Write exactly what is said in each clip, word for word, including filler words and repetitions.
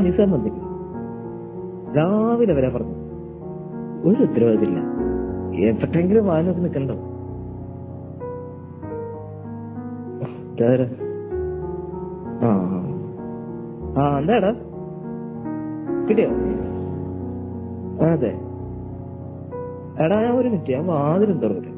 നിസാം വന്നില്ല. രാവിലെ വരാൻ പറഞ്ഞു. ഒരു ഉത്തരവാദില്ല. എപ്പോഴെങ്കിലും വാനൊക്കെ നിൽക്കണ്ടോ? ആ ആ എന്താടാ കിട്ടിയോ? അതെ. എടാ ഞാൻ ഒരു മിനിറ്റ്, ഞാൻ വാതിലും തുറന്നിട്ട്.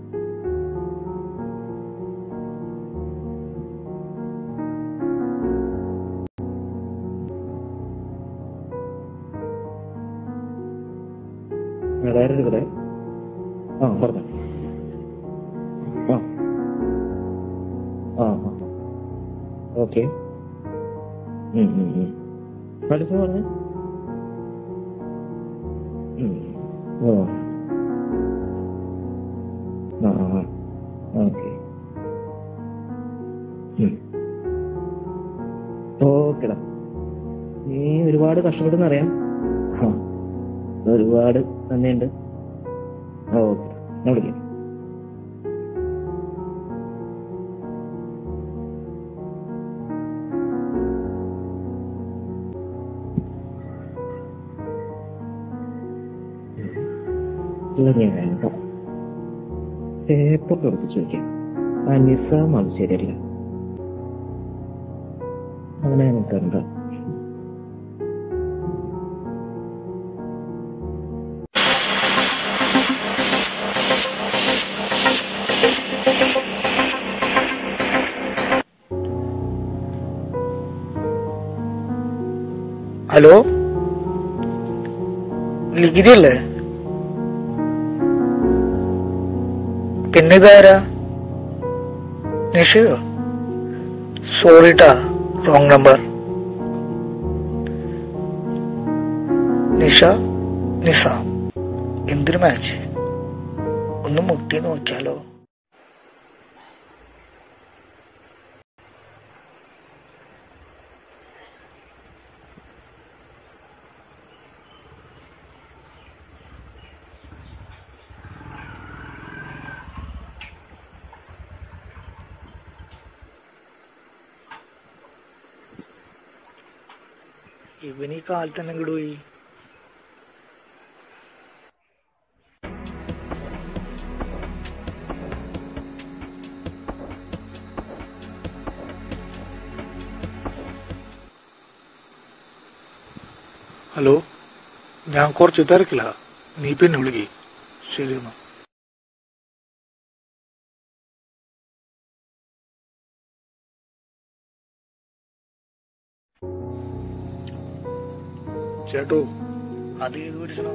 എടായിരുന്നു കട. ആ പറഞ്ഞോ. ആ ആ ആ ഓക്കെ. പൈസ പറഞ്ഞേ. ഓ ആ ആ ഓക്കെ ഓക്കെടാ. നീ ഒരുപാട് കഷ്ടപ്പെട്ടെന്നറിയാം. ആ ഒരുപാട് നന്ദിയുണ്ട്. ഓക്കെ ഞാൻ വിളിക്കാം. വേണ്ട, പേപ്പർ തുറപ്പിച്ച് വയ്ക്കാം. ആ നിസാം അത് ശരിയല്ല, അങ്ങനെ എനിക്കണ്ട. ഹലോ, ലിഖിതല്ലേ? പിന്നെ ഇതാരാ? നിഷയോ? സോറിട്ടാ, റോങ് നമ്പർ. നിഷ നിസാം, എന്തൊരു മാച്ച്. ഒന്ന് മുട്ടി നോക്കിയാലോ? ഇവനീ കാലത്ത് തന്നെ ഇങ്ങോട്ട് പോയി. ഹലോ, ഞാൻ കുറച്ച് തിരക്കില്ല, നീ പിന്നെ വിളിക്കേ. ശരി എന്നാ. ചേട്ടോ, അത് ഏത് പിടിച്ചണോ?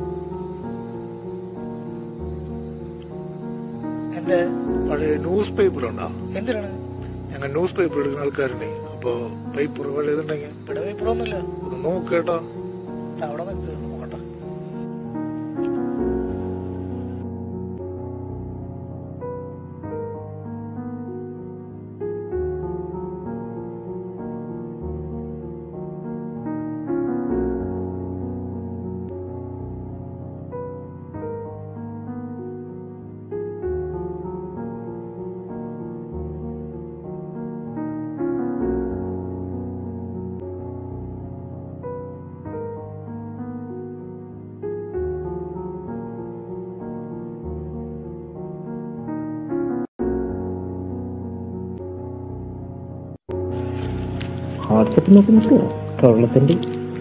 എന്റെ പഴയ ന്യൂസ് പേപ്പർ ഉണ്ടോ? എന്തിനാണ്? ഞങ്ങൾ ന്യൂസ് പേപ്പർ എടുക്കുന്ന ആൾക്കാരുണ്ടേ. അപ്പൊ പേപ്പർ വല്ലതുണ്ടെങ്കിൽ. ഇവിടെ പേപ്പർ ഒന്നുമില്ല. ഒന്ന് നോക്കേട്ടാ. അവിടെ നോക്കട്ടെ. വാട്സപ്പ് നോക്കി നിൽക്കുക കൊള്ളത്തിന്റെ.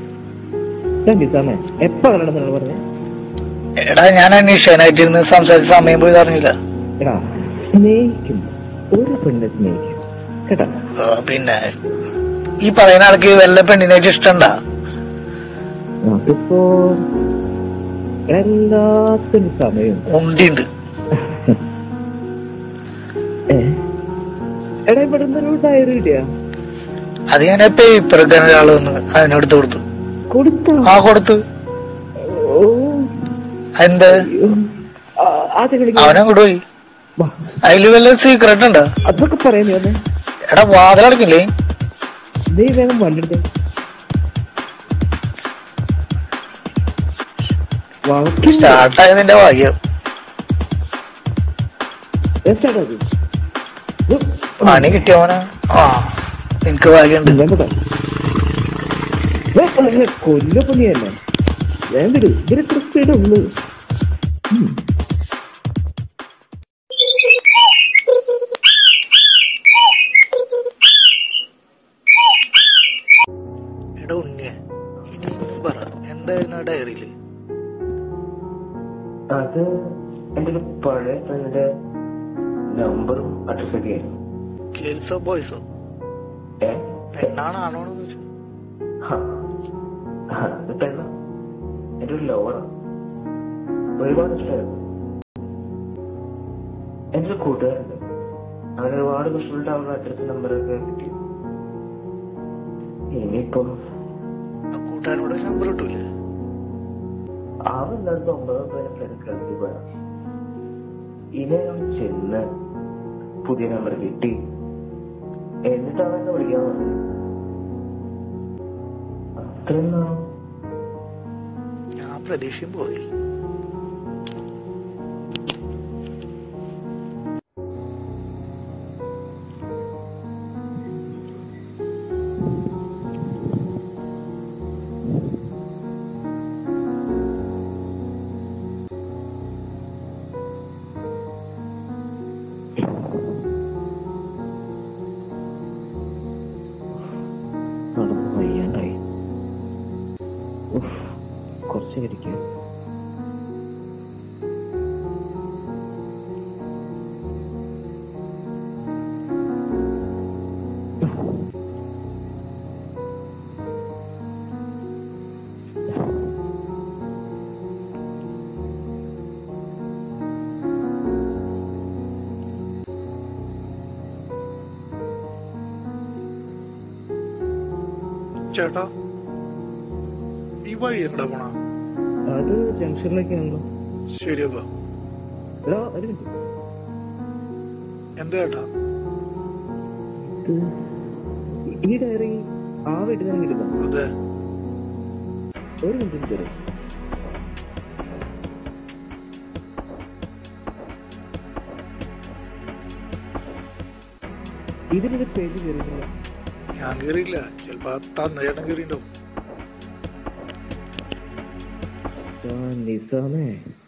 എപ്പ കണ്ടു പറഞ്ഞേ? എടാ, ഞാൻ അന്വേഷിച്ചാനായിട്ടിരുന്ന് സംസാരിച്ച സമയം പോയി അറിഞ്ഞില്ല. എടാ, സ്നേഹിക്കും ഒരു പെണ്ണെ സ്നേഹിക്കും കേട്ടാ. പിന്നെ ഈ പറയുന്ന ആൾക്ക് വല്ല പെണ്ണിനായിട്ട് ഇഷ്ടണ്ടാ? അതിപ്പോ എല്ലാത്തിനും സമയം ഉണ്ട്. എടാ, ഇവിടുന്ന് ഒരു ഡയറി കിട്ടിയാ? അത് ഞാൻ പേപ്പർ എടുക്കാൻ ഒരാൾ വന്ന് അതിനെടുത്ത് കൊടുത്തു. കൊടുത്തു? ആ കൊടുത്തു. എന്ത്? അവനങ്ങോട്ട് പോയി. അതില് വല്ല സീക്രട്ട് ഉണ്ടോ? അതൊക്കെ പറയുന്നേ. എടാ, വാതിലടക്കില്ലേ? നീ വേഗം വണ്ടിയെടുത്തേ. സ്റ്റാർട്ടായ നിന്റെ ഭാഗ്യം. പണി കിട്ടിയവനാ. ആ, എനിക്ക് ഭാഗ്യമുണ്ട്. കൊല്ലപ്പോ നീ അല്ലേ ഞാൻ വിടും ഇവര് ക്രിസ്ത്യയുടെ ഉള്ളു. എടാ ഉണ്ണിയെ ഇനി പറ എന്തായിരുന്നു ആ ഡയറിയില്? അത് എന്റെ ഒരു പഴയ ഫ്രണ്ടിന്റെ നമ്പറും അഡ്രസ്സൊക്കെ ആയിരുന്നു. ഗേൾസോ ബോയ്സോ? പെണ്ണാണോ ആണോന്ന് ചോദിച്ചു. പെണ്ണ എന്റെ ഒരു ലവറാണ്. ഒരുപാട് ഇഷ്ടമായിരുന്നു. എന്റെ ഒരു കൂട്ടുകാരുണ്ട്. അങ്ങനെ ഒരുപാട് കഷ്ടപ്പെട്ട് അവരുടെ അഡ്രസ് നമ്പറൊക്കെ കിട്ടി. ഇനിയിപ്പോ കൂട്ടുകാരോട് നമ്പർ കിട്ടൂലേ? അവൻ എല്ലായിടത്തും ഒമ്പതാം പേരെ കിടത്തി പോയ ഇനി അവൻ ചെന്ന് പുതിയ നമ്പർ കിട്ടി. എന്നിട്ട് അവൻ എന്നെ വിളിക്കാൻ പറഞ്ഞു. അത്രയും നാളും ഞാൻ പ്രതീക്ഷയും പോയി. വയ്യാണ്ടായി. കുറച്ച് കഴിക്കാം. ചേട്ടാ ഈ വഴി എവിടെ പോണ? അത് ജംഗ്ഷനിലേക്കാണല്ലോ. ശരി അപ്പൊ ഹലോ ഒരു മിനിറ്റ്. എന്താ ചേട്ടാ? ഈ ഡയറി ആ വീട്ടിൽ തന്നെ കിട്ടുന്നു. അതെ ഒരു മിനിറ്റ് തരും. ഇതിനൊരു പേജ് കയറിയിട്ടില്ല. ഞാൻ കയറിയില്ല. ചിലപ്പോ തന്ന ചേട്ടൻ കയറിയിട്ടുണ്ടാവും. നിസാമേ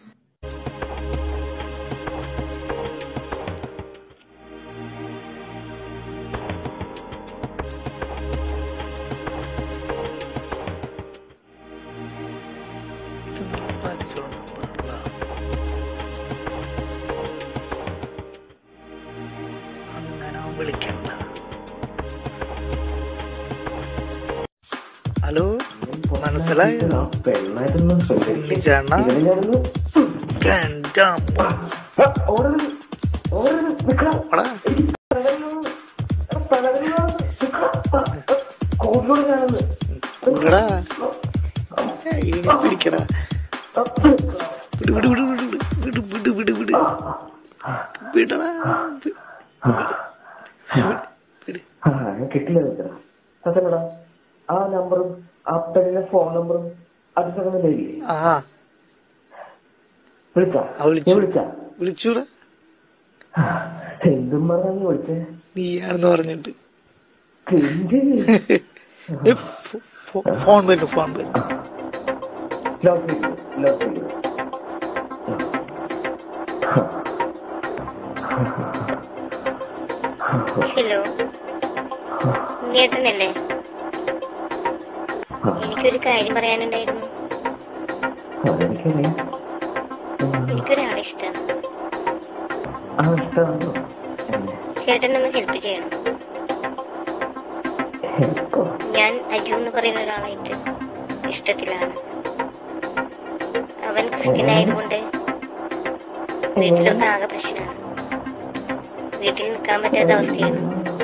അങ്ങനെ വിളിക്കണ്ട. ഹലോ മനസ്സിലായി? പെണ്ണായിട്ടൊന്നും ചേട്ടാ പിടിക്കടാ. വിട് വിട് വിട് വിട് വിട് വിട് വിട് വിട് വിടടാ. കിട്ടില്ല അതല്ലടാ. ആ നമ്പറും ആ പെണ്ണിന്റെ ഫോൺ നമ്പറും അഡ്രസ്സൊക്കെ വിളിച്ചാ വിളിച്ചാ വിളിച്ചൂടാ. എന്തും പറഞ്ഞാ വിളിച്ചേ? നീയാണെന്ന് പറഞ്ഞിട്ട് ഫോൺ വരും ഫോൺ വരും. ഹലോ ഉണ്ണിയേട്ടനല്ലേ? എനിക്കൊരു കാര്യം പറയാനുണ്ടായിരുന്നു. എനിക്കൊരാളെ ഇഷ്ടമാണ്. ചേട്ടനൊന്ന് ഹെൽപ്പ് ചെയ്യണം. ഞാൻ അജു എന്ന് പറയുന്ന ഒരാളായിട്ട് ഇഷ്ടത്തിലാണ്. അവൻ ക്രിസ്ത്യനായതുകൊണ്ട് വീട്ടിലൊക്കെ ആകെ പ്രശ്നമാണ്. വീട്ടിൽ നിൽക്കാൻ പറ്റാത്ത അവസ്ഥയാണ്.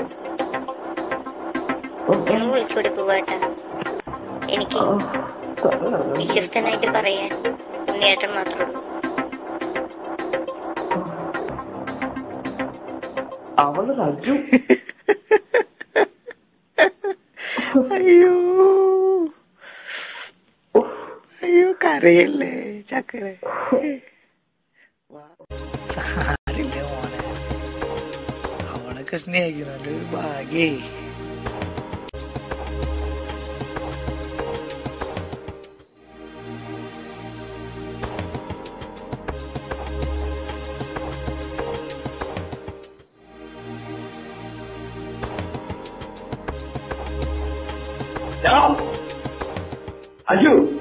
ഞാൻ വിളിച്ചോടി പോവാട്ടാ. എനിക്ക് വിശ്വസ്തനായിട്ട് പറയാൻ ഉണ്ണിയേട്ടൻ മാത്രമേ ഉള്ളൂ. അവള് അജു. അയ്യോ അയ്യോ കരയല്ലേ ചക്കര. സാരില്ല മോനെ, അവളൊക്കെ സ്നേഹിക്കുന്നതിന്റെ ഒരു ഭാഗ്യേ. അജു